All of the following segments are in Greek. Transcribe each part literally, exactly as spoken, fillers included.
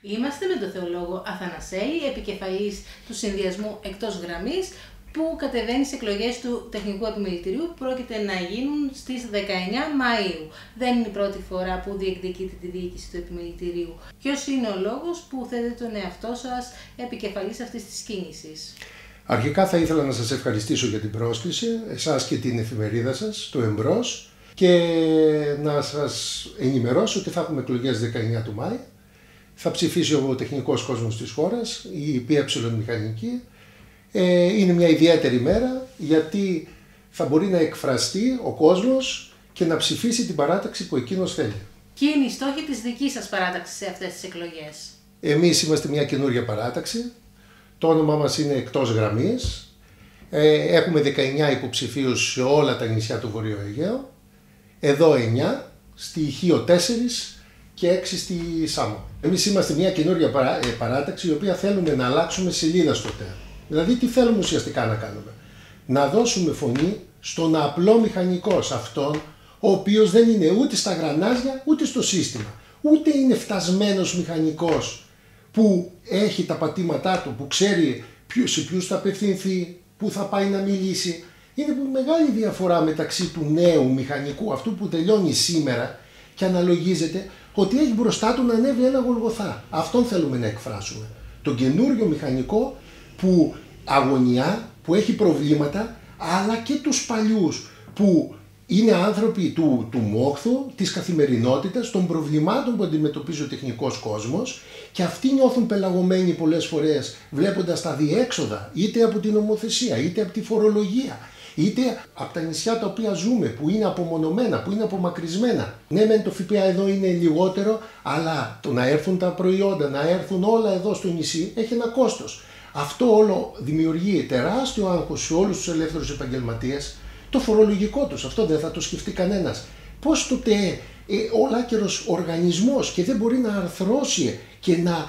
Είμαστε με τον θεολόγο Αθανασέλη, επικεφαλής του συνδυασμού εκτός γραμμής, που κατεβαίνει στις εκλογές του Τεχνικού Επιμελητηρίου που πρόκειται να γίνουν στις δεκαεννιά Μαΐου. Δεν είναι η πρώτη φορά που διεκδικείτε τη διοίκηση του Επιμελητηρίου. Ποιος είναι ο λόγος που θέτετε τον εαυτό σας επικεφαλής αυτής της κίνησης? Αρχικά θα ήθελα να σας ευχαριστήσω για την πρόσκληση, εσάς και την εφημερίδα σας, το Εμπρός, και να σας ενημερώσω ότι θα έχουμε εκλογές δεκαεννιά του Μάη. Θα ψηφίσει ο τεχνικός κόσμος της χώρας, η ΠΕ Μηχανική. Είναι μια ιδιαίτερη μέρα γιατί θα μπορεί να εκφραστεί ο κόσμος και να ψηφίσει την παράταξη που εκείνος θέλει. Ποιοι είναι οι στόχοι της δικής σας παράταξης σε αυτές τις εκλογές? Εμείς είμαστε μια καινούργια παράταξη. Το όνομά μας είναι εκτός γραμμής. Έχουμε δεκαεννιά υποψηφίους σε όλα τα νησιά του Βορείου Αιγαίου. Εδώ εννιά, στη Χίο τέσσερα και έξι στη Σάμο. Εμείς είμαστε μια καινούργια παράταξη η οποία θέλουμε να αλλάξουμε σελίδα στο ΤΕ. Δηλαδή τι θέλουμε ουσιαστικά να κάνουμε? Να δώσουμε φωνή στον απλό μηχανικό, σε αυτόν ο οποίος δεν είναι ούτε στα γρανάζια ούτε στο σύστημα. Ούτε είναι φτασμένος μηχανικός που έχει τα πατήματά του, που ξέρει σε ποιους θα απευθυνθεί, πού θα πάει να μιλήσει. Είναι μεγάλη διαφορά μεταξύ του νέου μηχανικού, αυτού που τελειώνει σήμερα και αναλογίζεται ότι έχει μπροστά του να ανέβει ένα Γολγοθά. Αυτόν θέλουμε να εκφράσουμε. Τον καινούριο μηχανικό που αγωνιά, που έχει προβλήματα, αλλά και τους παλιούς που είναι άνθρωποι του, του μόχθου, της καθημερινότητας, των προβλημάτων που αντιμετωπίζει ο τεχνικός κόσμος, και αυτοί νιώθουν πελαγωμένοι πολλές φορές βλέποντας τα διέξοδα είτε από την νομοθεσία, είτε από τη φορολογία, είτε από τα νησιά τα οποία ζούμε, που είναι απομονωμένα, που είναι απομακρυσμένα. Ναι, μεν το ΦΠΑ εδώ είναι λιγότερο, αλλά το να έρθουν τα προϊόντα, να έρθουν όλα εδώ στο νησί, έχει ένα κόστος. Αυτό όλο δημιουργεί τεράστιο άγχος σε όλους τους ελεύθερους επαγγελματίες. Το φορολογικό τους, αυτό δεν θα το σκεφτεί κανένας. Πώς τότε ε, ολάκερος οργανισμός και δεν μπορεί να αρθρώσει και να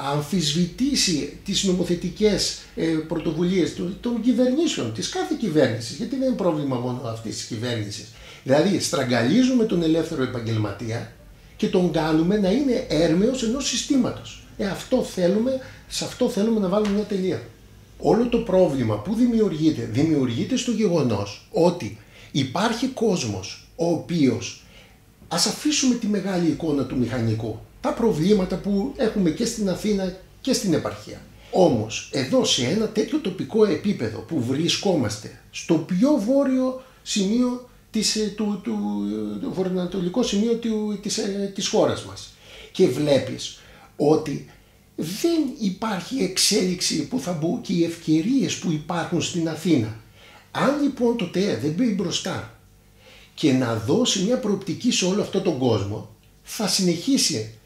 αμφισβητήσει τις νομοθετικές ε, πρωτοβουλίες των, των κυβερνήσεων, της κάθε κυβέρνησης, γιατί δεν είναι πρόβλημα μόνο αυτής της κυβέρνησης. Δηλαδή στραγγαλίζουμε τον ελεύθερο επαγγελματία και τον κάνουμε να είναι έρμεος ενός συστήματος. Ε, αυτό θέλουμε, σε αυτό θέλουμε να βάλουμε μια τελεία. Όλο το πρόβλημα που δημιουργείται, δημιουργείται στο γεγονός ότι υπάρχει κόσμος ο οποίος, ας αφήσουμε τη μεγάλη εικόνα του μηχανικού, τα προβλήματα που έχουμε και στην Αθήνα και στην επαρχία. Όμως εδώ σε ένα τέτοιο τοπικό επίπεδο που βρισκόμαστε, στο πιο βόρειο σημείο, της, του, του, του βορειοανατολικό σημείο του, της, της χώρας μας, και βλέπεις ότι δεν υπάρχει εξέλιξη που θα μπουν και οι ευκαιρίες που υπάρχουν στην Αθήνα. Αν λοιπόν το ΤΕ δεν μπει μπροστά και να δώσει μια προοπτική σε όλο αυτό τον κόσμο, θα συνεχίσει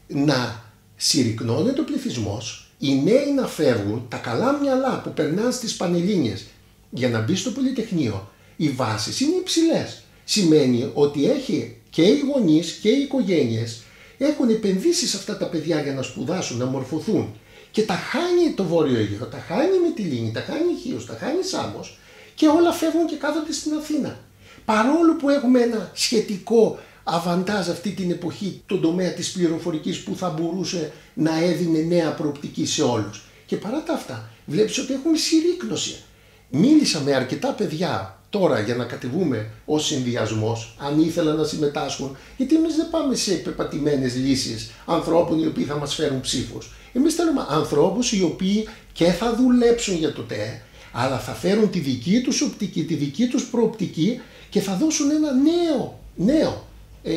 να συρρυκνώνεται ο πληθυσμός, οι νέοι να φεύγουν, τα καλά μυαλά που περνάνε στις Πανελλήνιες για να μπει στο Πολυτεχνείο, οι βάσεις είναι υψηλές. Σημαίνει ότι έχει και οι γονείς και οι οικογένειες έχουν επενδύσει σε αυτά τα παιδιά για να σπουδάσουν, να μορφωθούν, και τα χάνει το Βόρειο Αιγαίο, τα χάνει η Μυτιλήνη, τα χάνει η Χίος, τα χάνει η Σάμος, και όλα φεύγουν και κάθονται στην Αθήνα. Παρόλο που έχουμε ένα σχετικό αβαντάζ αυτή την εποχή, τον τομέα της πληροφορικής, που θα μπορούσε να έδινε νέα προοπτική σε όλους. Και παρά τα αυτά βλέπεις ότι έχουμε συρρίκνωση. Μίλησα με αρκετά παιδιά τώρα για να κατεβούμε ως συνδυασμός, αν ήθελαν να συμμετάσχουν, γιατί εμείς δεν πάμε σε πεπατημένες λύσεις ανθρώπων οι οποίοι θα μας φέρουν ψήφους. Εμείς θέλουμε ανθρώπους οι οποίοι και θα δουλέψουν για το ΤΕ, αλλά θα φέρουν τη δική τους οπτική, τη δική τους προοπτική, και θα δώσουν ένα νέο, νέο ε,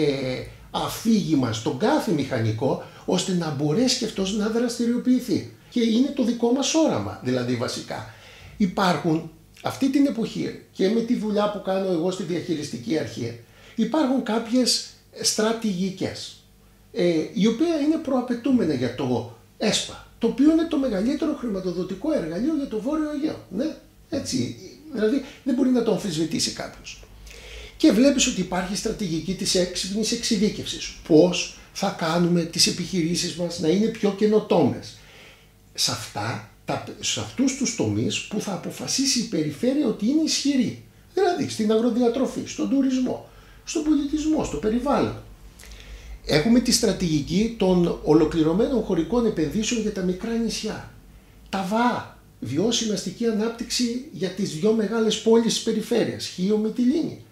αφήγημα στον κάθε μηχανικό, ώστε να μπορέσει και αυτός να δραστηριοποιηθεί. Και είναι το δικό μας όραμα, δηλαδή βασικά. Υπάρχουν αυτή την εποχή, και με τη δουλειά που κάνω εγώ στη διαχειριστική αρχή, υπάρχουν κάποιες στρατηγικές, ε, οι οποίες είναι προαπαιτούμενα για το ΕΣΠΑ, το οποίο είναι το μεγαλύτερο χρηματοδοτικό εργαλείο για το Βόρειο Αιγαίο. Ναι, έτσι, δηλαδή δεν μπορεί να το αμφισβητήσει κάποιος. Και βλέπεις ότι υπάρχει στρατηγική της έξυπνης εξειδίκευσης. Πώς θα κάνουμε τις επιχειρήσεις μας να είναι πιο καινοτόμες. Σε αυτά, σε αυτούς τους τομείς που θα αποφασίσει η περιφέρεια ότι είναι ισχυρή. Δηλαδή στην αγροδιατροφή, στον τουρισμό, στον πολιτισμό, στο περιβάλλον. Έχουμε τη στρατηγική των ολοκληρωμένων χωρικών επενδύσεων για τα μικρά νησιά. Τα ΒΑ, βιώσιμη αστική ανάπτυξη για τις δυο μεγάλες πόλεις της περιφέρειας, Χίο με τη Λίνη.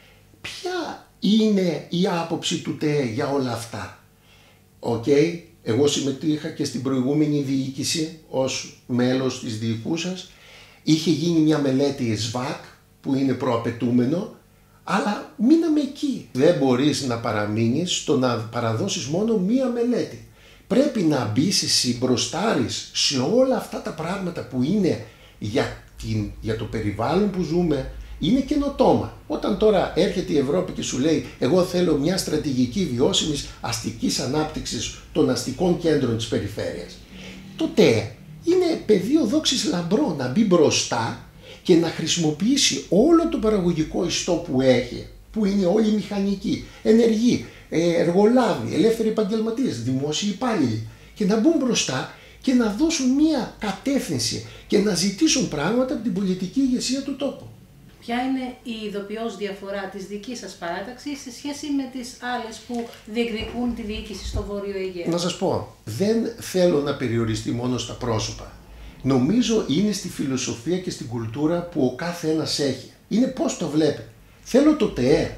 Ποια είναι η άποψη του ΤΕΕ για όλα αυτά? Οκ, okay, εγώ συμμετείχα και στην προηγούμενη διοίκηση ως μέλος της διοικούσας. Είχε γίνει μια μελέτη ΣΒΑΚ που είναι προαπαιτούμενο, αλλά μείναμε εκεί. Δεν μπορείς να παραμείνεις στο να παραδώσεις μόνο μία μελέτη. Πρέπει να μπεις εσύ, μπροστάρεις σε όλα αυτά τα πράγματα που είναι για, την, για το περιβάλλον που ζούμε, είναι καινοτόμα. Όταν τώρα έρχεται η Ευρώπη και σου λέει εγώ θέλω μια στρατηγική βιώσιμης αστικής ανάπτυξης των αστικών κέντρων της περιφέρειας, τότε είναι πεδίο δόξης λαμπρό να μπει μπροστά και να χρησιμοποιήσει όλο το παραγωγικό ιστό που έχει, που είναι όλοι μηχανικοί, ενεργοί, εργολάβοι, ελεύθεροι επαγγελματίες, δημόσιοι υπάλληλοι, και να μπουν μπροστά και να δώσουν μια κατεύθυνση και να ζητήσουν πράγματα από την πολιτική ηγεσία του τόπου. Ποια είναι η ειδοποιώς διαφορά της δικής σας παράταξης σε σχέση με τις άλλες που διεκδικούν τη διοίκηση στο Βόρειο Αιγαίο? Να σας πω, δεν θέλω να περιοριστεί μόνο στα πρόσωπα. Νομίζω είναι στη φιλοσοφία και στην κουλτούρα που ο κάθε ένας έχει. Είναι πώς το βλέπει. Θέλω το ΤΕΕ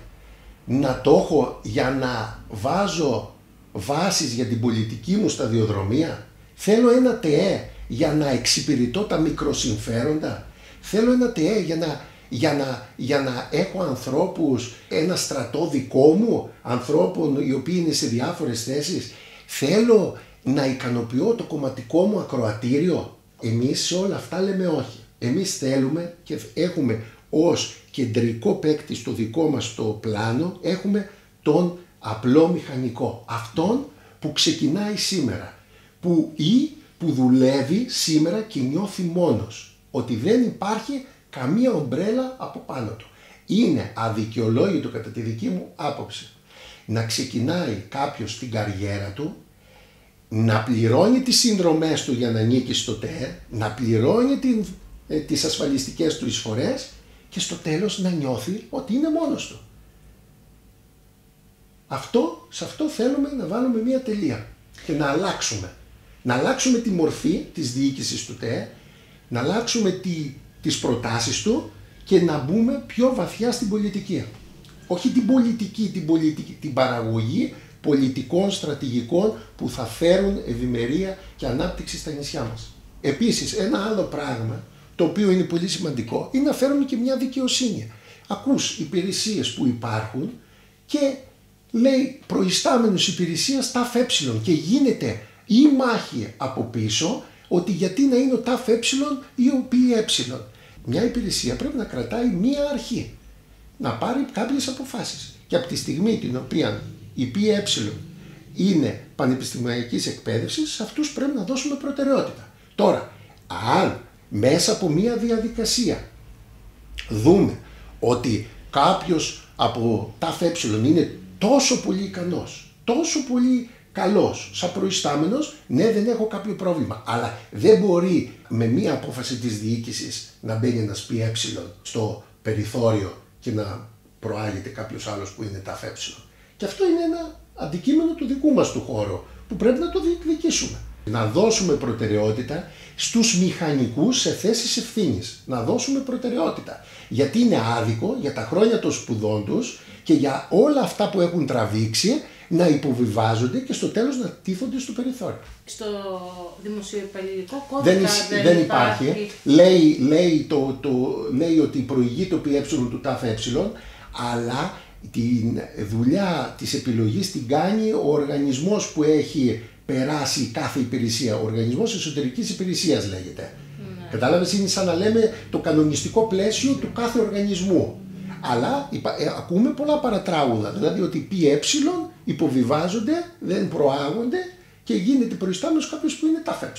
να το έχω για να βάζω βάσεις για την πολιτική μου σταδιοδρομία. Θέλω ένα ΤΕΕ για να εξυπηρετώ τα μικροσυμφέροντα. Θέλω ένα ΤΕΕ για να, για να, για να έχω ανθρώπους, ένα στρατό δικό μου, ανθρώπων οι οποίοι είναι σε διάφορες θέσεις. Θέλω να ικανοποιώ το κομματικό μου ακροατήριο. Εμείς σε όλα αυτά λέμε όχι. Εμείς θέλουμε και έχουμε ως κεντρικό παίκτη στο δικό μας το πλάνο, έχουμε τον απλό μηχανικό. Αυτόν που ξεκινάει σήμερα, που ή που δουλεύει σήμερα και νιώθει μόνος, ότι δεν υπάρχει καμία ομπρέλα από πάνω του. Είναι αδικαιολόγητο κατά τη δική μου άποψη να ξεκινάει κάποιος την καριέρα του, να πληρώνει τις συνδρομές του για να ανήκει στο ΤΕΕ, να πληρώνει την, ε, τις ασφαλιστικές του εισφορές και στο τέλος να νιώθει ότι είναι μόνος του. Αυτό, σε αυτό θέλουμε να βάλουμε μία τελεία και να αλλάξουμε. Να αλλάξουμε τη μορφή της διοίκησης του ΤΕΕ, να αλλάξουμε τη, τις προτάσεις του και να μπούμε πιο βαθιά στην πολιτική. Όχι την πολιτική, την, πολιτική, την παραγωγή πολιτικών στρατηγικών που θα φέρουν ευημερία και ανάπτυξη στα νησιά μας. Επίσης, ένα άλλο πράγμα το οποίο είναι πολύ σημαντικό είναι να φέρουμε και μια δικαιοσύνη. Ακούς υπηρεσίες που υπάρχουν και λέει προϊστάμενος υπηρεσίας ΤΑΦΕ και γίνεται η μάχη από πίσω ότι γιατί να είναι ο ΤΑΦΕ ή ο ΠΕ. Μια υπηρεσία πρέπει να κρατάει μία αρχή, να πάρει κάποιες αποφάσεις και από τη στιγμή την οποία η ΠΕ είναι πανεπιστημιακής εκπαίδευσης, σε αυτούς πρέπει να δώσουμε προτεραιότητα. Τώρα, αν μέσα από μία διαδικασία δούμε ότι κάποιος από ΤΑΦΕ είναι τόσο πολύ ικανός, τόσο πολύ καλός σαν προϊστάμενος, ναι, δεν έχω κάποιο πρόβλημα, αλλά δεν μπορεί με μία απόφαση της διοίκησης να μπαίνει ένας ΠΕ στο περιθώριο και να προάγεται κάποιος άλλος που είναι ΤΑΦΕ. Και αυτό είναι ένα αντικείμενο του δικού μας του χώρου που πρέπει να το διεκδικήσουμε. Να δώσουμε προτεραιότητα στους μηχανικούς σε θέσεις ευθύνης. Να δώσουμε προτεραιότητα. Γιατί είναι άδικο για τα χρόνια των σπουδών τους και για όλα αυτά που έχουν τραβήξει να υποβιβάζονται και στο τέλος να τίθονται στο περιθώριο. Στο δημοσιοϊπαλληλικό κώδικα δεν, δεν, δεν υπάρχει. υπάρχει. Λέει, λέει, το, το, λέει ότι προηγεί το ΠΕ του ΤΑΦΕ, αλλά τη δουλειά της επιλογής την κάνει ο οργανισμός που έχει περάσει κάθε υπηρεσία. Ο οργανισμός εσωτερικής υπηρεσίας λέγεται. Ναι. Κατάλαβες, είναι σαν να λέμε το κανονιστικό πλαίσιο του κάθε οργανισμού. Αλλά ε, ακούμε πολλά παρατράγουδα, δηλαδή ότι οι ΠΕ υποβιβάζονται, δεν προάγονται και γίνεται προϊστάμενος κάποιος που είναι ΤΑΦΕ.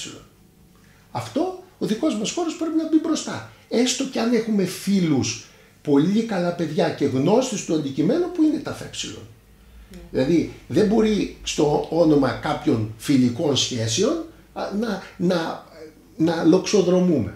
Αυτό ο δικός μας χώρος πρέπει να μπει μπροστά. Έστω και αν έχουμε φίλους πολύ καλά παιδιά και γνώστες του αντικειμένου που είναι ΤΑΦΕ. Mm. Δηλαδή δεν μπορεί στο όνομα κάποιων φιλικών σχέσεων να, να, να λοξοδρομούμε.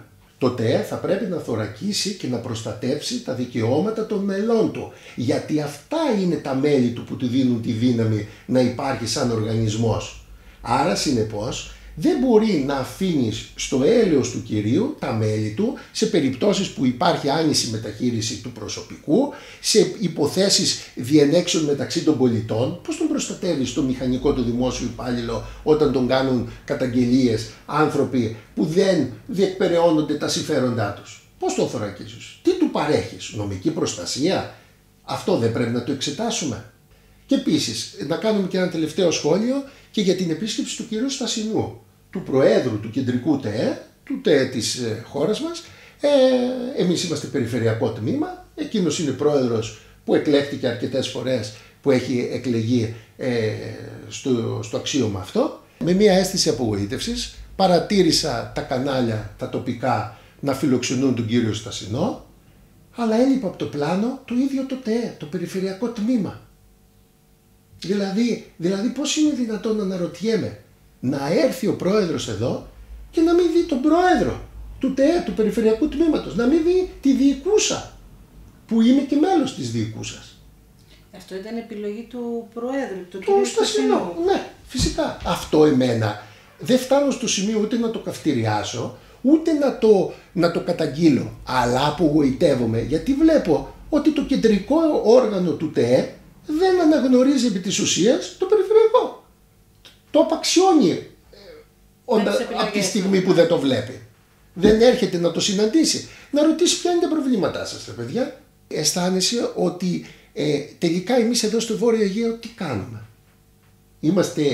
το ΤΕ θα πρέπει να θωρακίσει και να προστατεύσει τα δικαιώματα των μελών του. Γιατί αυτά είναι τα μέλη του που του δίνουν τη δύναμη να υπάρχει σαν οργανισμός. Άρα συνεπώς δεν μπορεί να αφήνεις στο έλεος του κυρίου τα μέλη του σε περιπτώσεις που υπάρχει άνηση μεταχείριση του προσωπικού, σε υποθέσεις διενέξεων μεταξύ των πολιτών. Πώς τον προστατεύεις το μηχανικό του δημόσιου υπάλληλο όταν τον κάνουν καταγγελίες άνθρωποι που δεν διεκπεραιώνονται τα συμφέροντά τους? Πώς τον θωρακίζεις? Τι του παρέχεις? Νομική προστασία? Αυτό δεν πρέπει να το εξετάσουμε? Και επίσης να κάνουμε και ένα τελευταίο σχόλιο και για την επίσκεψη του κυρίου Στασινού, του Προέδρου του Κεντρικού ΤΕΕ, του ΤΕΕ της χώρας μας. Ε, εμείς είμαστε περιφερειακό τμήμα, εκείνος είναι πρόεδρος που εκλέχτηκε αρκετές φορές, που έχει εκλεγεί ε, στο, στο αξίωμα αυτό. Με μια αίσθηση απογοήτευσης παρατήρησα τα κανάλια, τα τοπικά, να φιλοξενούν τον κύριο Στασινό, αλλά έλειπε από το πλάνο το ίδιο το ΤΕΕ, το περιφερειακό τμήμα. Δηλαδή, δηλαδή πώς είναι δυνατόν, να αναρωτιέμαι, να έρθει ο πρόεδρος εδώ και να μην δει τον πρόεδρο του ΤΕΕ, του περιφερειακού τμήματος, να μην δει τη διοικούσα, που είμαι και μέλος της διοικούσας. Αυτό ήταν επιλογή του Προέδρου, του κ. Στασινού. Ναι, φυσικά. Αυτό εμένα δεν φτάνω στο σημείο ούτε να το καυτηριάσω, ούτε να το, να το καταγγείλω, αλλά απογοητεύομαι γιατί βλέπω ότι το κεντρικό όργανο του ΤΕΕ δεν αναγνωρίζει επί της ουσίας το περιφερειακό. Το απαξιώνει από τη στιγμή που δεν το βλέπει. Δεν έρχεται να το συναντήσει, να ρωτήσει ποια είναι τα προβλήματά σας, ρε παιδιά. Αισθάνεσαι ότι ε, τελικά εμείς εδώ στο Βόρειο Αιγαίο τι κάνουμε? Είμαστε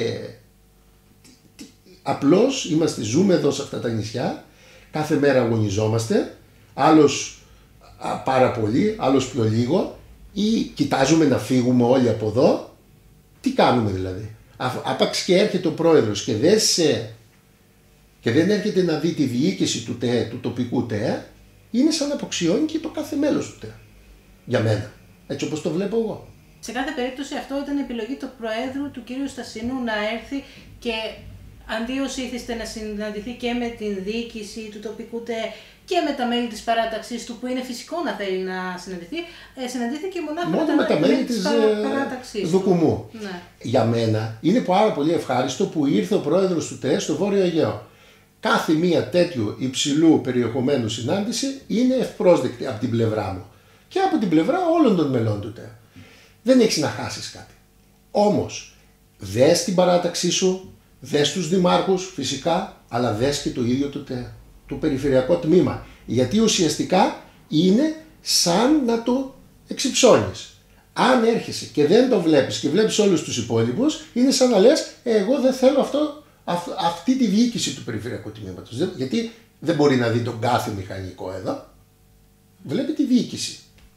απλώς, είμαστε, ζούμε εδώ σε αυτά τα νησιά, κάθε μέρα αγωνιζόμαστε, άλλος α, πάρα πολύ, άλλος πιο λίγο, ή κοιτάζουμε να φύγουμε όλοι από εδώ. Τι κάνουμε δηλαδή? Άπαξ και έρχεται ο πρόεδρος και δεν, σε, και δεν έρχεται να δει τη διοίκηση του ΤΕΕ, του τοπικού ΤΕΕ, είναι σαν να αποξιώνει και το κάθε μέλος του ΤΕΕ. Για μένα, έτσι όπως το βλέπω εγώ. Σε κάθε περίπτωση αυτό ήταν η επιλογή του Προέδρου, του κύριου Στασινού, να έρθει και αντί ως ήθιστε να συναντηθεί και με την διοίκηση του τοπικού ΤΕΕ και με τα μέλη της παράταξης του, που είναι φυσικό να θέλει να συναντηθεί, ε, συναντήθηκε μονάχα μόνο με τα μέλη της παράταξης Δουκουμού. Ναι. Για μένα είναι πάρα πολύ ευχάριστο που ήρθε ο πρόεδρος του ΤΕΕ στο Βόρειο Αιγαίο. Κάθε μία τέτοιου υψηλού περιεχομένου συνάντηση είναι ευπρόσδεκτη από την πλευρά μου και από την πλευρά όλων των μελών του ΤΕΕ. Δεν έχεις να χάσεις κάτι. Όμως, δες την παράταξή σου, δες τους δημάρχους φυσικά, αλλά δες και το ίδιο το ΤΕΕ, το περιφερειακό τμήμα. Γιατί ουσιαστικά είναι σαν να το εξυψώνεις. Αν έρχεσαι και δεν το βλέπεις και βλέπεις όλους τους υπόλοιπους, είναι σαν να λες, εγώ δεν θέλω αυτό, αυ, αυτή τη διοίκηση του περιφερειακού τμήματος. Γιατί δεν μπορεί να δει τον κάθε μηχανικό εδώ. Βλέπει τη διοίκηση.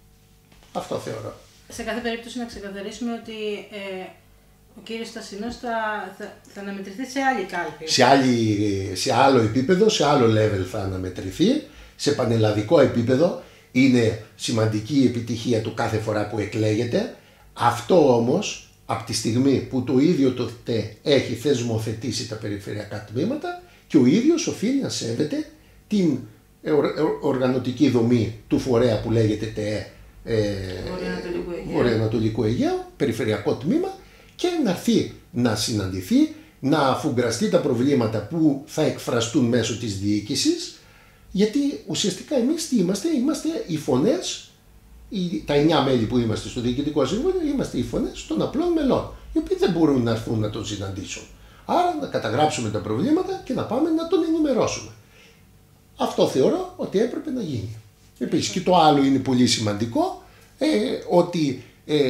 Αυτό θεωρώ. Σε κάθε περίπτωση να ξεκαθαρίσουμε ότι ε, ο κύριος Στασινός θα, θα, θα αναμετρηθεί σε άλλη κάλπη. Σε, άλλη, σε άλλο επίπεδο, σε άλλο level θα αναμετρηθεί. Σε πανελλαδικό επίπεδο είναι σημαντική η επιτυχία του κάθε φορά που εκλέγεται. Αυτό όμως, από τη στιγμή που το ίδιο το ΤΕΕ έχει θεσμοθετήσει τα περιφερειακά τμήματα και ο ίδιος οφείλει να σέβεται την οργανωτική δομή του φορέα που λέγεται ΤΕΕ, Ε, Βορειοανατολικού Αιγαίου, περιφερειακό τμήμα, και να έρθει να συναντηθεί, να αφουγκραστεί τα προβλήματα που θα εκφραστούν μέσω της διοίκησης, γιατί ουσιαστικά εμείς τι είμαστε? Είμαστε οι φωνές, οι, τα εννιά μέλη που είμαστε στο Διοικητικό Συμβούλιο, είμαστε οι φωνές των απλών μελών, οι οποίοι δεν μπορούν να έρθουν να τον συναντήσουν. Άρα να καταγράψουμε τα προβλήματα και να πάμε να τον ενημερώσουμε. Αυτό θεωρώ ότι έπρεπε να γίνει. Επίσης και το άλλο είναι πολύ σημαντικό, ε, ότι ε,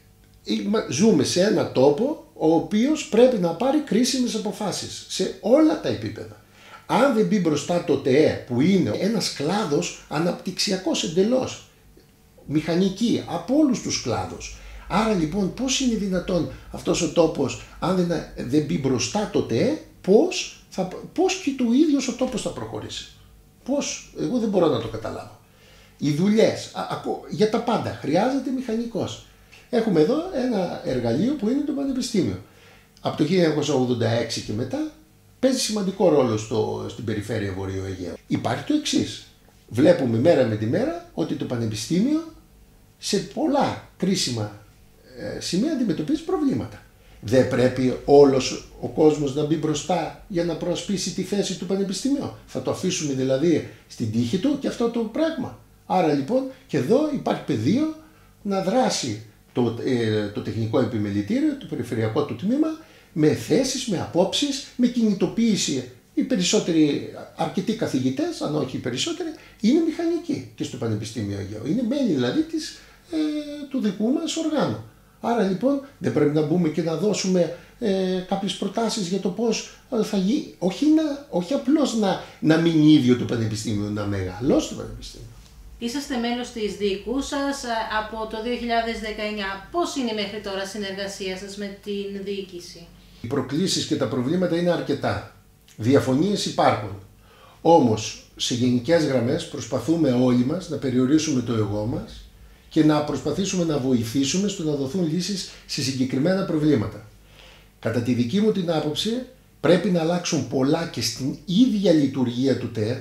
ζούμε σε ένα τόπο ο οποίος πρέπει να πάρει κρίσιμες αποφάσεις σε όλα τα επίπεδα. Αν δεν μπει μπροστά το ΤΕΕ, που είναι ένας κλάδος αναπτυξιακός εντελώς, μηχανική από όλους τους κλάδους. Άρα λοιπόν πώς είναι δυνατόν αυτός ο τόπος, αν δεν, δεν μπει μπροστά το ΤΕΕ, πώς, θα, πώς και το ίδιος ο τόπος θα προχωρήσει? Πώς? Εγώ δεν μπορώ να το καταλάβω. Οι δουλειές, για τα πάντα, χρειάζεται μηχανικός. Έχουμε εδώ ένα εργαλείο που είναι το Πανεπιστήμιο. Από το χίλια εννιακόσια ογδόντα έξι και μετά παίζει σημαντικό ρόλο στο, στην περιφέρεια Βορείου Αιγαίου. Υπάρχει το εξής. βλέπουμε μέρα με τη μέρα ότι το Πανεπιστήμιο σε πολλά κρίσιμα σημεία αντιμετωπίζει προβλήματα. Δεν πρέπει όλος ο κόσμος να μπει μπροστά για να προασπίσει τη θέση του Πανεπιστημίου. Θα το αφήσουμε δηλαδή στην τύχη του και αυτό το πράγμα. Άρα λοιπόν και εδώ υπάρχει πεδίο να δράσει το, ε, το τεχνικό επιμελητήριο, το περιφερειακό του τμήμα, με θέσεις, με απόψεις, με κινητοποίηση. Οι περισσότεροι, αρκετοί καθηγητές, αν όχι οι περισσότεροι, είναι μηχανικοί και στο Πανεπιστήμιο Αιγαίου. Είναι μέλη δηλαδή της, ε, του δικού μας οργάνου. Άρα λοιπόν δεν πρέπει να μπούμε και να δώσουμε ε, κάποιες προτάσεις για το πώς θα γίνει, όχι, να, όχι απλώς να, να μείνει ίδιο το Πανεπιστήμιο, να μεγαλώσει το Πανεπιστήμιο. Είσαστε μέλος της διοικού σας από το δύο χιλιάδες δεκαεννιά. Πώς είναι μέχρι τώρα η συνεργασία σας με την διοίκηση? Οι προκλήσεις και τα προβλήματα είναι αρκετά. Διαφωνίες υπάρχουν. Όμως σε γενικές γραμμές προσπαθούμε όλοι μας να περιορίσουμε το εγώ μας και να προσπαθήσουμε να βοηθήσουμε στο να δοθούν λύσεις σε συγκεκριμένα προβλήματα. Κατά τη δική μου την άποψη πρέπει να αλλάξουν πολλά και στην ίδια λειτουργία του ΤΕΡ,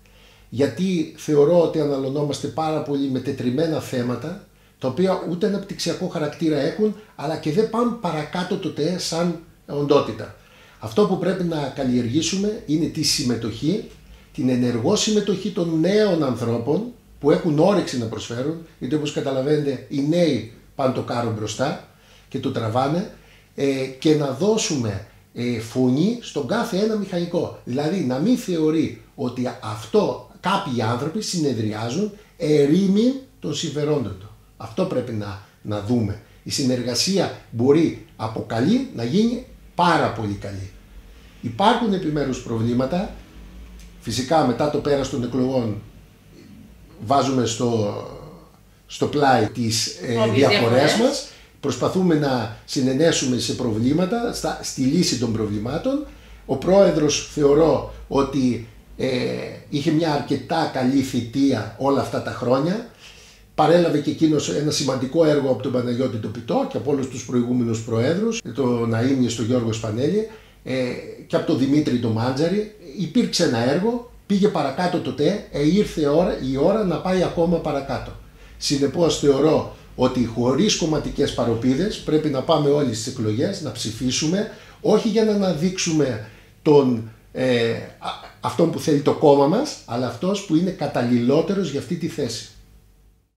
γιατί θεωρώ ότι αναλωνόμαστε πάρα πολύ με τετριμμένα θέματα, τα οποία ούτε αναπτυξιακό χαρακτήρα έχουν, αλλά και δεν πάνε παρακάτω το ΤΕΡ σαν οντότητα. Αυτό που πρέπει να καλλιεργήσουμε είναι τη συμμετοχή, την ενεργό συμμετοχή των νέων ανθρώπων που έχουν όρεξη να προσφέρουν, γιατί όπως καταλαβαίνετε οι νέοι πάνε το κάρο μπροστά και το τραβάνε, ε, και να δώσουμε ε, φωνή στον κάθε ένα μηχανικό. Δηλαδή να μην θεωρεί ότι αυτό κάποιοι άνθρωποι συνεδριάζουν ερήμην των συμφερόντων του. Αυτό πρέπει να, να δούμε. Η συνεργασία μπορεί από καλή να γίνει πάρα πολύ καλή. Υπάρχουν επιμέρους προβλήματα. Φυσικά μετά το πέρας των εκλογών βάζουμε στο, στο πλάι τις ε, διαφορές μας. Προσπαθούμε να συνενέσουμε σε προβλήματα, στα, στη λύση των προβλημάτων. Ο πρόεδρος θεωρώ ότι ε, είχε μια αρκετά καλή θητεία όλα αυτά τα χρόνια. Παρέλαβε και εκείνος ένα σημαντικό έργο από τον Παναγιώτη Τοπιτό και από όλους τους προηγούμενους προέδρους, τον Ναΐμνη, τον Γιώργο Σπανέλη, ε, και από τον Δημήτρη τον Μάντζαρη. Υπήρξε ένα έργο, πήγε παρακάτω το ΤΕ, ε, ήρθε η ώρα, η ώρα να πάει ακόμα παρακάτω. Συνεπώς θεωρώ ότι χωρίς κομματικές παροπίδες πρέπει να πάμε όλοι στις εκλογές, να ψηφίσουμε, όχι για να αναδείξουμε τον, ε, αυτόν που θέλει το κόμμα μας, αλλά αυτός που είναι καταλληλότερος για αυτή τη θέση.